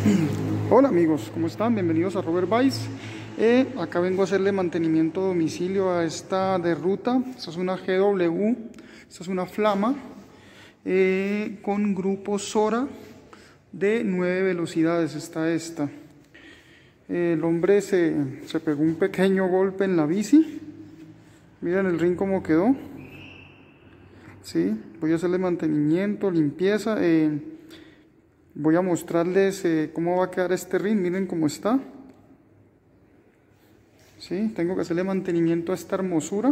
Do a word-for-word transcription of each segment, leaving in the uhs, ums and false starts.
Hola amigos, ¿cómo están? Bienvenidos a Robert Vice. Eh, acá vengo a hacerle mantenimiento a domicilio a esta de ruta. Esta es una G W, esta es una Flama eh, con grupo Sora de nueve velocidades. Está esta. Eh, el hombre se, se pegó un pequeño golpe en la bici. Miren el rin como quedó. Sí, voy a hacerle mantenimiento, limpieza. Eh, voy a mostrarles eh, cómo va a quedar este rin. Miren cómo está. Sí, tengo que hacerle mantenimiento a esta hermosura.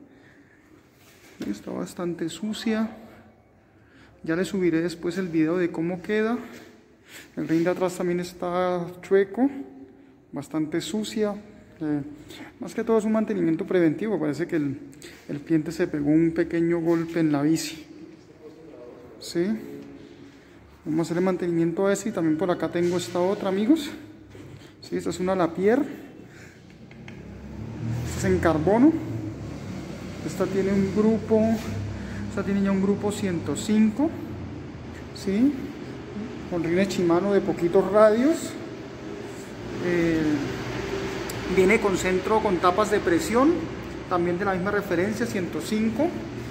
Está bastante sucia. Ya les subiré después el video de cómo queda. El rin de atrás también está chueco, bastante sucia. Eh, más que todo es un mantenimiento preventivo. Parece que el, el cliente se pegó un pequeño golpe en la bici. Sí. Vamos a hacerle mantenimiento a ese. Y también por acá tengo esta otra, amigos. Sí, esta es una Lapierre. Esta es en carbono. Esta tiene un grupo. Esta tiene ya un grupo ciento cinco. Sí. Con rines Shimano de poquitos radios. Eh, Viene con centro con tapas de presión, también de la misma referencia, ciento cinco.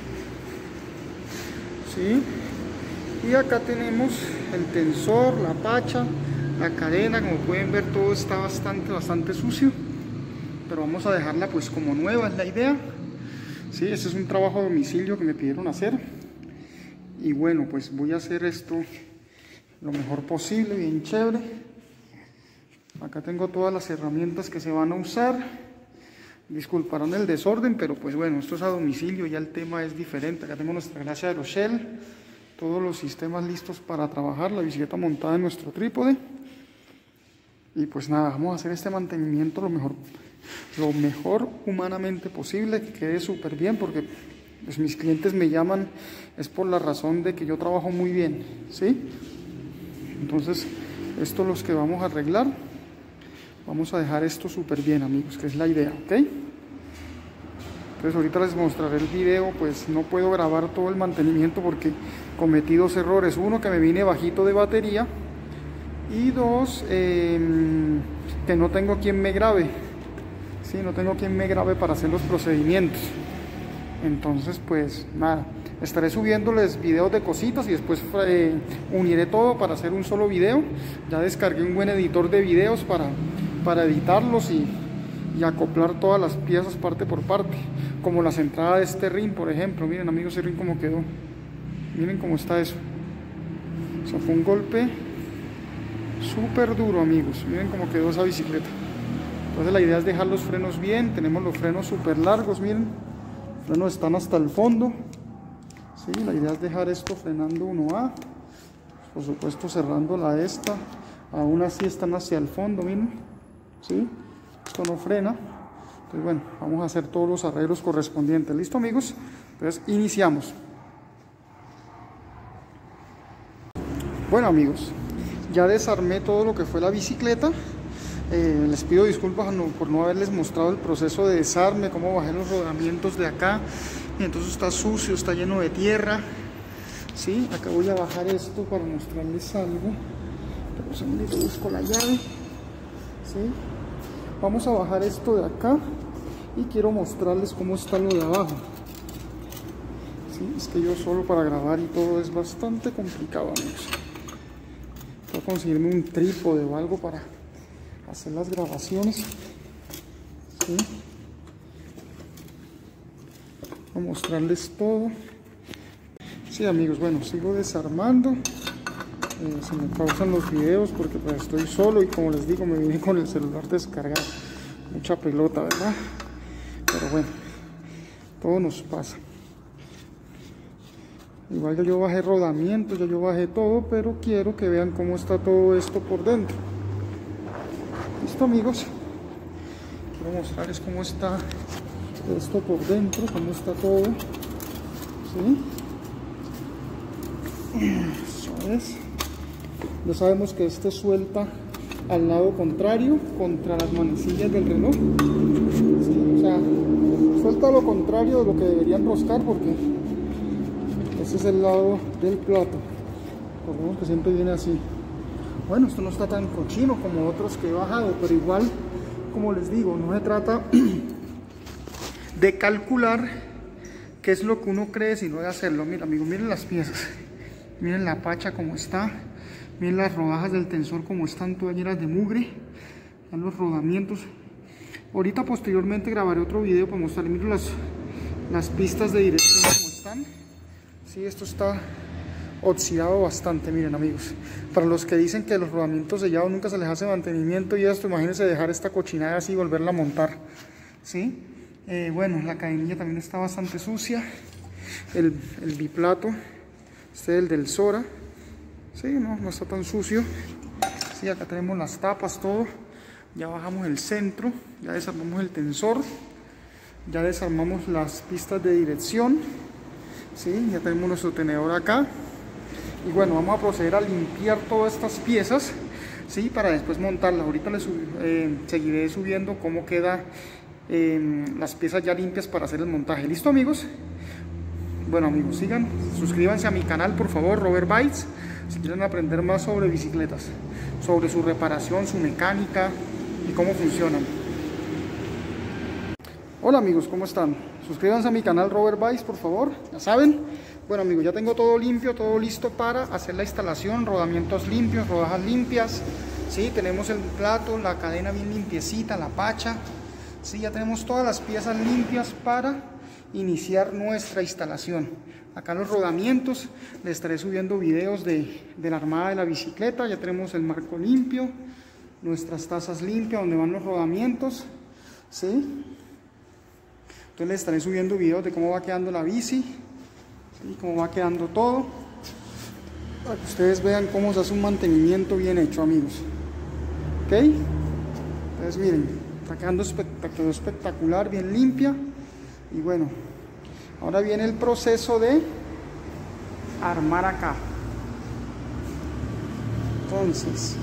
¿Sí? Y acá tenemos el tensor, la pacha, la cadena. Como pueden ver, todo está bastante, bastante sucio. Pero vamos a dejarla pues como nueva, es la idea. ¿Sí? Este es un trabajo a domicilio que me pidieron hacer. Y bueno, pues voy a hacer esto lo mejor posible, bien chévere. Acá tengo todas las herramientas que se van a usar. Disculparán el desorden, pero pues bueno, esto es a domicilio, ya el tema es diferente. Acá tengo nuestra glacia de Rochelle, todos los sistemas listos para trabajar, la bicicleta montada en nuestro trípode. Y pues nada, vamos a hacer este mantenimiento lo mejor, lo mejor humanamente posible, que quede súper bien, porque pues mis clientes me llaman, es por la razón de que yo trabajo muy bien, ¿sí? Entonces, esto es lo que vamos a arreglar. Vamos a dejar esto súper bien, amigos, que es la idea, ¿ok? Entonces ahorita les mostraré el video. Pues no puedo grabar todo el mantenimiento porque cometí dos errores. Uno, que me vine bajito de batería. Y dos, eh, que no tengo quien me grabe. Sí, no tengo quien me grabe para hacer los procedimientos. Entonces pues nada, estaré subiéndoles videos de cositas y después eh, uniré todo para hacer un solo video. Ya descargué un buen editor de videos para, para editarlos y, y acoplar todas las piezas parte por parte, como las entradas de este rin, por ejemplo. Miren, amigos, ese rin cómo quedó. Miren cómo está eso. O sea, fue un golpe súper duro, amigos. Miren cómo quedó esa bicicleta. Entonces la idea es dejar los frenos bien. Tenemos los frenos súper largos, miren. Los frenos están hasta el fondo. Sí, la idea es dejar esto frenando uno A, por supuesto cerrando la esta. Aún así están hacia el fondo, miren. ¿Sí? Esto no frena. Entonces bueno, vamos a hacer todos los arreglos correspondientes. ¿Listo, amigos? Entonces iniciamos. Bueno, amigos, ya desarmé todo lo que fue la bicicleta. Eh, les pido disculpas no, por no haberles mostrado el proceso de desarme, cómo bajé los rodamientos de acá. Y entonces está sucio, está lleno de tierra. ¿Sí? Acá voy a bajar esto para mostrarles algo. Pero un segundito, busco la llave. ¿Sí? Vamos a bajar esto de acá y quiero mostrarles cómo está lo de abajo. ¿Sí? Es que yo solo para grabar y todo es bastante complicado, amigos. Voy a conseguirme un trípode o algo para hacer las grabaciones. ¿Sí? Voy a mostrarles todo. Sí, amigos, bueno, sigo desarmando. Eh, se me pausan los videos porque pues estoy solo y como les digo, me vine con el celular descargado. Mucha pelota, ¿verdad? Pero bueno, todo nos pasa. Igual ya yo bajé rodamientos, ya yo bajé todo, pero quiero que vean cómo está todo esto por dentro. ¿Listo, amigos? Quiero mostrarles cómo está esto por dentro, cómo está todo. ¿Sí? Eso es. Ya sabemos que este suelta al lado contrario contra las manecillas del reloj. ¿Sí? O sea, suelta lo contrario de lo que debería enroscar, porque ese es el lado del plato. Recordemos que siempre viene así. Bueno, esto no está tan cochino como otros que he bajado, pero igual, como les digo, no se trata de calcular qué es lo que uno cree, sino de hacerlo. Mira, amigos, miren las piezas, miren la pacha como está, miren las rodajas del tensor como están todas llenas de mugre, están los rodamientos. Ahorita posteriormente grabaré otro video para mostrarles, miren las, las pistas de dirección como están. Sí, esto está oxidado bastante, miren amigos. Para los que dicen que los rodamientos sellados nunca se les hace mantenimiento y esto, imagínense dejar esta cochinada así y volverla a montar, ¿sí? Eh, bueno, la cadenilla también está bastante sucia. El, el biplato, este es el del Sora, sí, no, no está tan sucio. Sí, acá tenemos las tapas, todo. Ya bajamos el centro, ya desarmamos el tensor, ya desarmamos las pistas de dirección, ¿sí? Ya tenemos nuestro tenedor acá. Y bueno, vamos a proceder a limpiar todas estas piezas, ¿sí? Para después montarlas. Ahorita les eh, seguiré subiendo cómo queda eh, las piezas ya limpias para hacer el montaje. ¿Listo, amigos? Bueno, amigos, sigan, suscríbanse a mi canal, por favor, Robert Bytes, si quieren aprender más sobre bicicletas, sobre su reparación, su mecánica y cómo funcionan. Hola amigos, ¿cómo están? Suscríbanse a mi canal Robert Bytes, por favor, ya saben. Bueno amigos, ya tengo todo limpio, todo listo para hacer la instalación, rodamientos limpios, rodajas limpias, ¿sí? Tenemos el plato, la cadena bien limpiecita, la pacha, ¿sí? Ya tenemos todas las piezas limpias para iniciar nuestra instalación. Acá los rodamientos, les estaré subiendo videos de, de la armada de la bicicleta. Ya tenemos el marco limpio, nuestras tazas limpias donde van los rodamientos, ¿sí? Entonces les estaré subiendo videos de cómo va quedando la bici, ¿sí? Cómo va quedando todo, para que ustedes vean cómo se hace un mantenimiento bien hecho, amigos. ¿Ok? Entonces miren, está quedando espectacular, espectacular, bien limpia. Y bueno, ahora viene el proceso de armar acá. Entonces,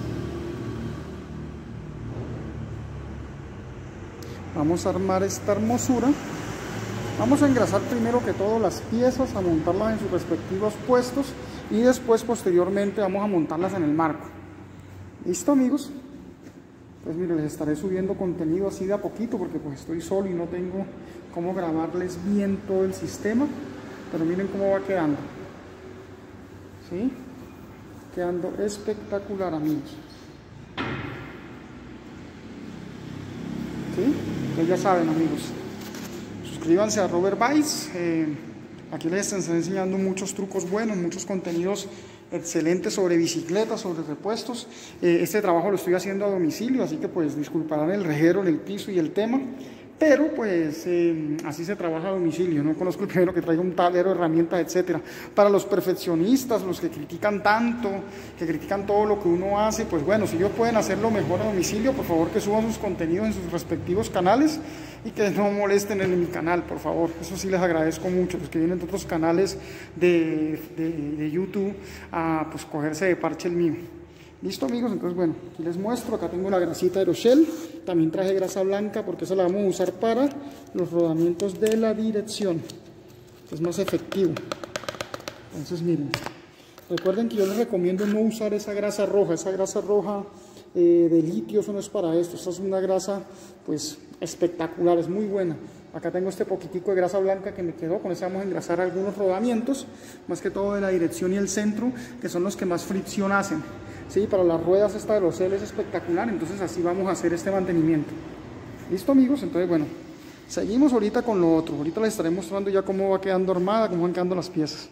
vamos a armar esta hermosura. Vamos a engrasar primero que todo las piezas, a montarlas en sus respectivos puestos y después posteriormente vamos a montarlas en el marco. ¿Listo, amigos? Pues miren, les estaré subiendo contenido así de a poquito porque pues estoy solo y no tengo cómo grabarles bien todo el sistema, pero miren cómo va quedando, ¿sí? Quedando espectacular, amigos, ¿sí? Pues ya saben, amigos, suscríbanse a Robert Bytes. eh, aquí les estoy enseñando muchos trucos buenos, muchos contenidos excelentes sobre bicicletas, sobre repuestos. Eh, este trabajo lo estoy haciendo a domicilio, así que pues disculparán el reguero en el piso y el tema, pero pues eh, así se trabaja a domicilio. No conozco el primero que traiga un tablero de herramientas, etcétera. Para los perfeccionistas, los que critican tanto, que critican todo lo que uno hace, pues bueno, si ellos pueden hacerlo mejor a domicilio, por favor que suban sus contenidos en sus respectivos canales y que no molesten en mi canal, por favor. Eso sí les agradezco mucho, los que vienen de otros canales de, de, de YouTube a pues cogerse de parche el mío. Listo, amigos, entonces bueno, aquí les muestro. Acá tengo la grasita Aeroshell, también traje grasa blanca porque esa la vamos a usar para los rodamientos de la dirección, es más efectivo. Entonces miren, recuerden que yo les recomiendo no usar esa grasa roja, esa grasa roja eh, de litio, eso no es para esto. Esta es una grasa pues espectacular, es muy buena. Acá tengo este poquitico de grasa blanca que me quedó, con eso vamos a engrasar algunos rodamientos, más que todo de la dirección y el centro, que son los que más fricción hacen. Sí, para las ruedas esta de los L es espectacular, entonces así vamos a hacer este mantenimiento. ¿Listo, amigos? Entonces bueno, seguimos ahorita con lo otro. Ahorita les estaré mostrando ya cómo va quedando armada, cómo van quedando las piezas.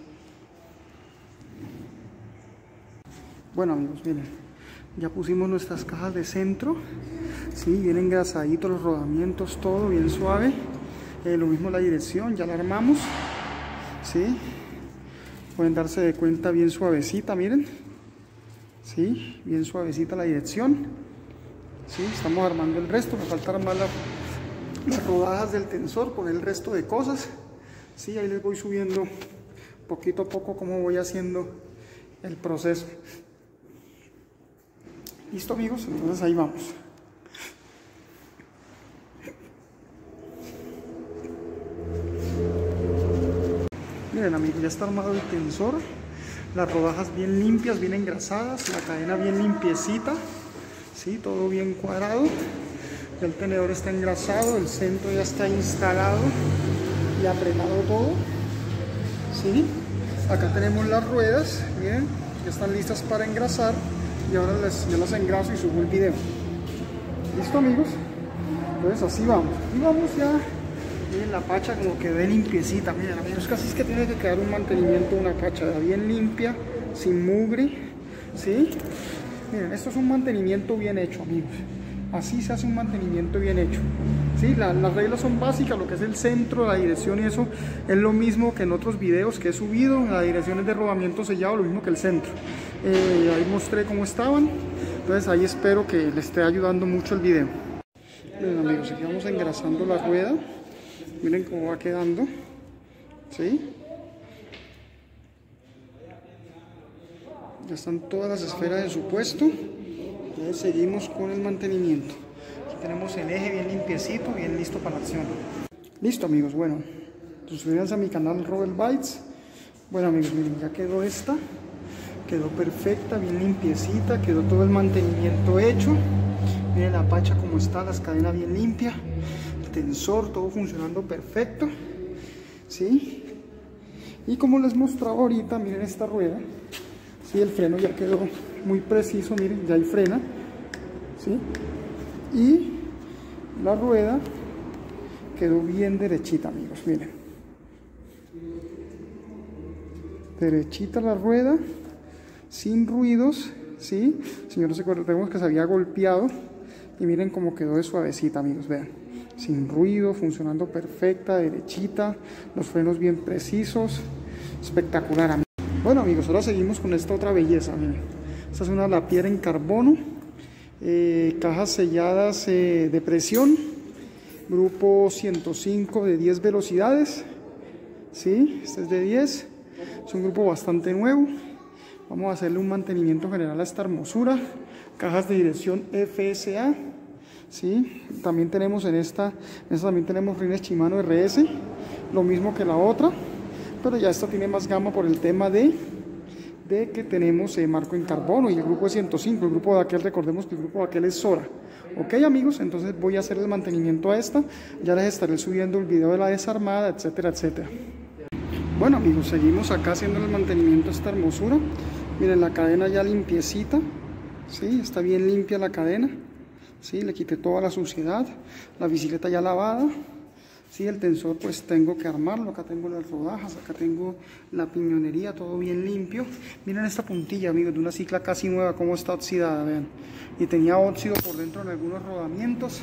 Bueno, amigos, miren, ya pusimos nuestras cajas de centro, sí, bien engrasaditos los rodamientos, todo bien suave. Eh, lo mismo la dirección, ya la armamos, sí, pueden darse de cuenta bien suavecita, miren, sí, bien suavecita la dirección, sí, estamos armando el resto. Me falta armar la, las rodajas del tensor, poner el resto de cosas, sí, ahí les voy subiendo poquito a poco cómo voy haciendo el proceso. Listo, amigos, entonces ahí vamos. Miren, amigos, ya está armado el tensor. las rodajas bien limpias, bien engrasadas, la cadena bien limpiecita, ¿sí? Todo bien cuadrado. Ya el tenedor está engrasado, el centro ya está instalado y apretado todo, ¿sí? Acá tenemos las ruedas, miren, que están listas para engrasar, y ahora les, yo las engraso y subo el video. ¿Listo, amigos? Entonces así vamos, y vamos ya. Miren la pacha como quedó limpiecita, miren amigos, casi es que tiene que quedar un mantenimiento de una pacha bien limpia, sin mugre, ¿sí? Miren, esto es un mantenimiento bien hecho, amigos. Así se hace un mantenimiento bien hecho, ¿sí? La, las reglas son básicas, lo que es el centro, la dirección y eso es lo mismo que en otros videos que he subido. La dirección es de rodamiento sellado, lo mismo que el centro. Eh, ahí mostré cómo estaban, entonces ahí espero que les esté ayudando mucho el video. Miren amigos, aquí vamos engrasando la rueda. Miren cómo va quedando, ¿sí? Ya están todas las esferas en su puesto. Entonces seguimos con el mantenimiento. Aquí tenemos el eje bien limpiecito, bien listo para la acción. Listo amigos, bueno, suscríbanse a mi canal Robert Bytes. Bueno amigos, miren, ya quedó esta. Quedó perfecta, bien limpiecita, quedó todo el mantenimiento hecho. Miren la pacha como está, las cadenas bien limpias. Tensor, todo funcionando perfecto, ¿sí? Y como les mostraba ahorita, miren esta rueda, ¿sí? El freno ya quedó muy preciso, miren, ya hay frena, ¿sí? Y la rueda quedó bien derechita, amigos, miren. Derechita la rueda, sin ruidos, ¿sí? Señores, recordemos que se había golpeado, y miren cómo quedó de suavecita, amigos, vean. Sin ruido, funcionando perfecta, derechita, los frenos bien precisos, espectacular. Bueno amigos, ahora seguimos con esta otra belleza, miren. Esta es una lapierra en carbono, eh, cajas selladas eh, de presión, grupo ciento cinco de diez velocidades, ¿sí? Este es de diez, es un grupo bastante nuevo. Vamos a hacerle un mantenimiento general a esta hermosura. Cajas de dirección F S A. ¿Sí? También tenemos en esta, en esta también tenemos rines Shimano R S, lo mismo que la otra, pero ya esta tiene más gama por el tema de, de que tenemos eh, marco en carbono, y el grupo es ciento cinco, el grupo de aquel, recordemos que el grupo de aquel es Sora. Ok amigos, entonces voy a hacer el mantenimiento a esta, ya les estaré subiendo el video de la desarmada, etcétera, etcétera. Bueno amigos, seguimos acá haciendo el mantenimiento a esta hermosura. Miren la cadena ya limpiecita, ¿sí? Está bien limpia la cadena. Sí, le quité toda la suciedad, la bicicleta ya lavada, sí, el tensor pues tengo que armarlo. Acá tengo las rodajas, acá tengo la piñonería, todo bien limpio. Miren esta puntilla, amigos, de una cicla casi nueva, cómo está oxidada, vean. Y tenía óxido por dentro en algunos rodamientos,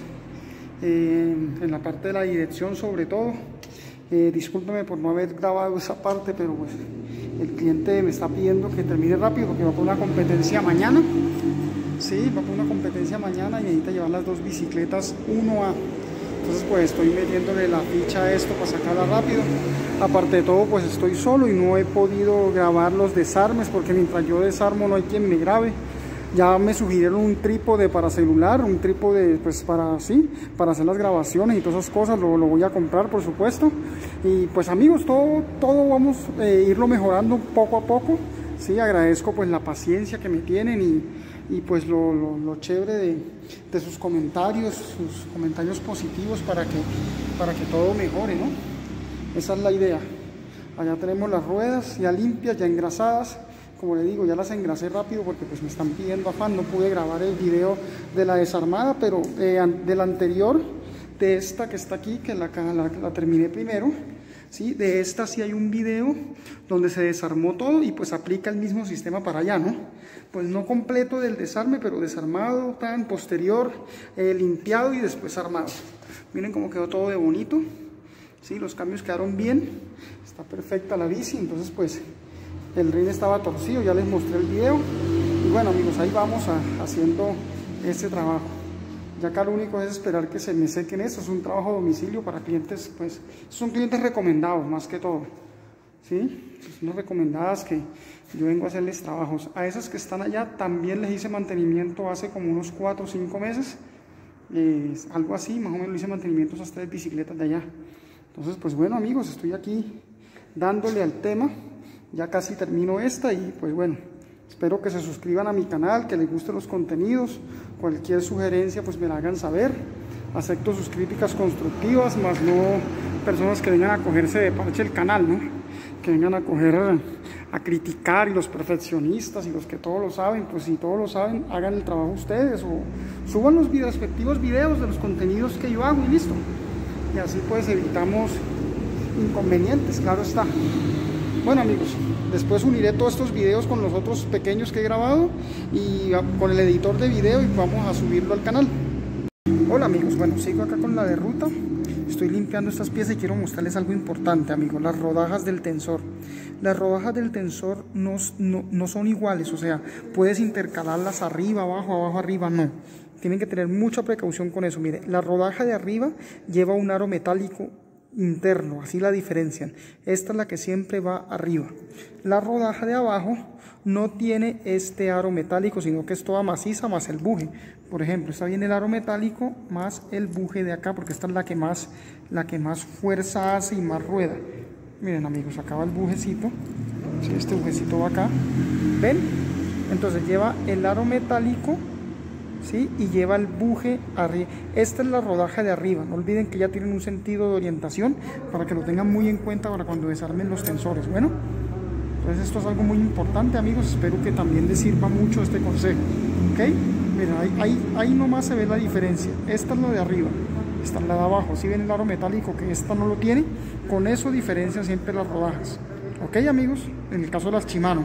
eh, en la parte de la dirección sobre todo. Eh, discúlpeme por no haber grabado esa parte, pero pues el cliente me está pidiendo que termine rápido porque va por una competencia mañana. Sí, va por una competencia mañana y necesita llevar las dos bicicletas uno A. Entonces pues estoy metiéndole la ficha a esto para sacarla rápido. Aparte de todo pues estoy solo y no he podido grabar los desarmes porque mientras yo desarmo no hay quien me grabe. Ya me sugirieron un trípode para celular, un trípode pues para sí, para hacer las grabaciones y todas esas cosas, lo, lo voy a comprar por supuesto. Y pues amigos, todo, todo vamos a eh, irlo mejorando poco a poco. Sí, agradezco pues la paciencia que me tienen y, y pues lo, lo, lo chévere de, de sus comentarios, sus comentarios positivos para que, para que todo mejore, ¿no? Esa es la idea. Allá tenemos las ruedas ya limpias, ya engrasadas. Como le digo, ya las engrasé rápido porque pues me están pidiendo afán. No pude grabar el video de la desarmada, pero eh, de la anterior, de esta que está aquí, que la, la, la terminé primero, ¿sí? De esta sí hay un video donde se desarmó todo y pues aplica el mismo sistema para allá, ¿no? Pues no completo del desarme, pero desarmado, tan posterior, eh, limpiado y después armado. Miren cómo quedó todo de bonito, ¿sí? Los cambios quedaron bien, está perfecta la bici, entonces pues el rin estaba torcido, ya les mostré el video. Y bueno amigos, ahí vamos a, haciendo este trabajo. Ya acá lo único es esperar que se me sequen estos. Es un trabajo a domicilio para clientes, pues son clientes recomendados más que todo, ¿sí? Son recomendadas que yo vengo a hacerles trabajos. A esas que están allá también les hice mantenimiento hace como unos cuatro o cinco meses, eh, algo así, más o menos le hice mantenimiento a esas tres bicicletas de allá. Entonces pues bueno amigos, estoy aquí dándole al tema Ya casi termino esta y pues bueno, espero que se suscriban a mi canal, que les gusten los contenidos. Cualquier sugerencia pues me la hagan saber. Acepto sus críticas constructivas, más no personas que vengan a cogerse de parche el canal, ¿no? Que vengan a coger a criticar, y los perfeccionistas y los que todo lo saben, pues si todos lo saben, hagan el trabajo ustedes o suban los respectivos videos de los contenidos que yo hago y listo. Y así pues evitamos inconvenientes, claro está. Bueno amigos, después uniré todos estos videos con los otros pequeños que he grabado y con el editor de video y vamos a subirlo al canal. Hola amigos, bueno, sigo acá con la de ruta. Estoy limpiando estas piezas y quiero mostrarles algo importante, amigos, las rodajas del tensor. Las rodajas del tensor no, no, no son iguales, o sea, puedes intercalarlas arriba, abajo, abajo, arriba, no. Tienen que tener mucha precaución con eso. Mire, la rodaja de arriba lleva un aro metálico interno, así la diferencian. Esta es la que siempre va arriba. La rodaja de abajo no tiene este aro metálico, sino que es toda maciza más el buje. Por ejemplo, esta viene el aro metálico más el buje de acá, porque esta es la que más, la que más fuerza hace y más rueda. Miren amigos, acá va el bujecito. Sí, este bujecito va acá. ¿Ven? Entonces lleva el aro metálico, ¿sí? Y lleva el buje arriba. Esta es la rodaja de arriba. No olviden que ya tienen un sentido de orientación para que lo tengan muy en cuenta para cuando desarmen los tensores. Bueno, entonces esto es algo muy importante amigos. Espero que también les sirva mucho este consejo. ¿Ok? Miren, ahí, ahí, ahí nomás se ve la diferencia. Esta es la de arriba, esta es la de abajo. Si ven el aro metálico que esta no lo tiene, con eso diferencian siempre las rodajas. ¿Ok amigos? En el caso de las Shimano.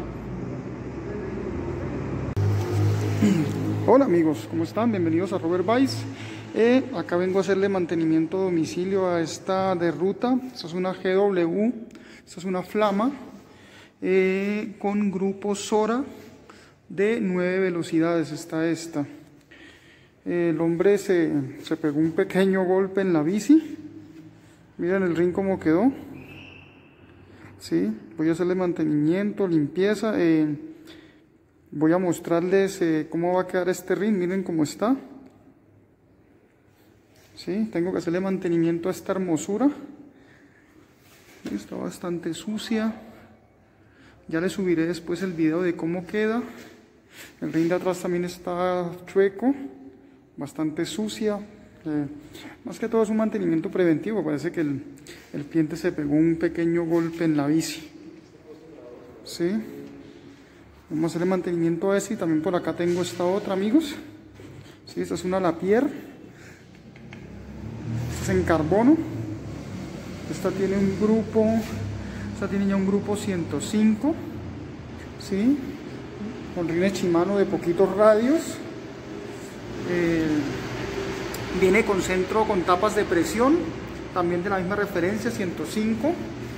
Hola amigos, ¿cómo están? Bienvenidos a Robert Vice. Eh, acá vengo a hacerle mantenimiento a domicilio a esta de ruta. Esta es una G W, esta es una Flama eh, con grupo Sora de nueve velocidades. Está esta. Eh, el hombre se, se pegó un pequeño golpe en la bici. Miren el rin como quedó. Sí, voy a hacerle mantenimiento, limpieza. Eh, Voy a mostrarles eh, cómo va a quedar este rin. Miren cómo está. ¿Sí? Tengo que hacerle mantenimiento a esta hermosura. Está bastante sucia. Ya les subiré después el video de cómo queda. El rin de atrás también está chueco, bastante sucia. Eh, más que todo es un mantenimiento preventivo. Parece que el, el cliente se pegó un pequeño golpe en la bici. ¿Sí? Vamos a hacerle mantenimiento a ese y también por acá tengo esta otra amigos. Sí, esta es una Lapierre. Esta es en carbono. Esta tiene un grupo, esta tiene ya un grupo ciento cinco. Sí, con rines Shimano de poquitos radios. Eh, viene con centro con tapas de presión, también de la misma referencia, ciento cinco.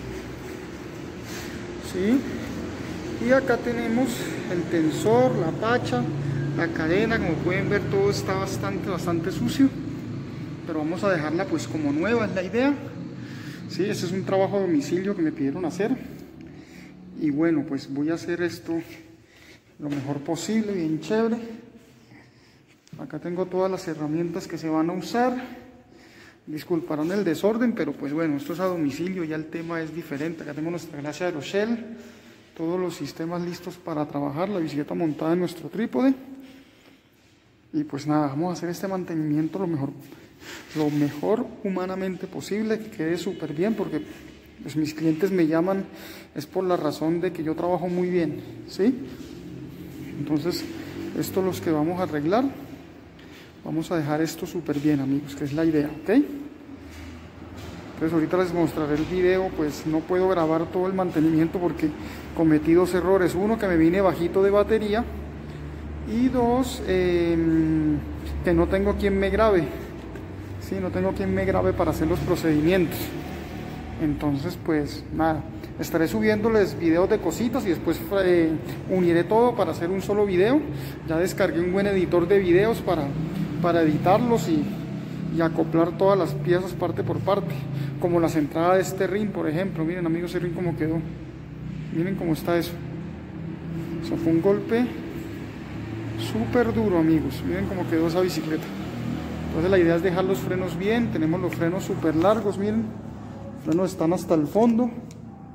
Sí. Y acá tenemos el tensor, la pacha, la cadena. Como pueden ver, todo está bastante, bastante sucio, pero vamos a dejarla pues como nueva, es la idea. Sí, este es un trabajo a domicilio que me pidieron hacer. Y bueno, pues voy a hacer esto lo mejor posible, bien chévere. Acá tengo todas las herramientas que se van a usar. Disculparán el desorden, pero pues bueno, esto es a domicilio, ya el tema es diferente. Acá tengo nuestra glacia de Rochelle, todos los sistemas listos para trabajar, la bicicleta montada en nuestro trípode. Y pues nada, vamos a hacer este mantenimiento lo mejor, lo mejor humanamente posible, que quede súper bien, porque pues mis clientes me llaman es por la razón de que yo trabajo muy bien, ¿sí? Entonces, esto es lo que vamos a arreglar. Vamos a dejar esto súper bien amigos, que es la idea, ¿ok? Entonces ahorita les mostraré el video. Pues no puedo grabar todo el mantenimiento porque cometí dos errores. Uno, que me vine bajito de batería, y dos, eh, que no tengo quien me grabe. Sí, no tengo quien me grabe para hacer los procedimientos. Entonces pues nada, estaré subiéndoles videos de cositas y después eh, uniré todo para hacer un solo video. Ya descargué un buen editor de videos para, para editarlos y, y acoplar todas las piezas parte por parte, como las entradas de este rin, por ejemplo. Miren amigos, ese rin como quedó. Miren cómo está eso. Eso fue un golpe súper duro amigos. Miren cómo quedó esa bicicleta. Entonces la idea es dejar los frenos bien. Tenemos los frenos súper largos, miren. Los frenos están hasta el fondo.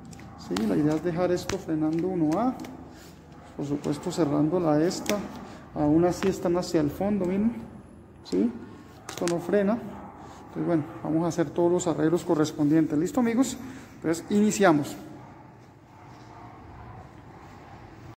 ¿sí? La idea es dejar esto frenando uno A, por supuesto cerrando la esta, aún así están hacia el fondo, miren, ¿sí? Esto no frena. Entonces bueno, vamos a hacer todos los arreglos correspondientes. ¿Listo, amigos? Entonces iniciamos.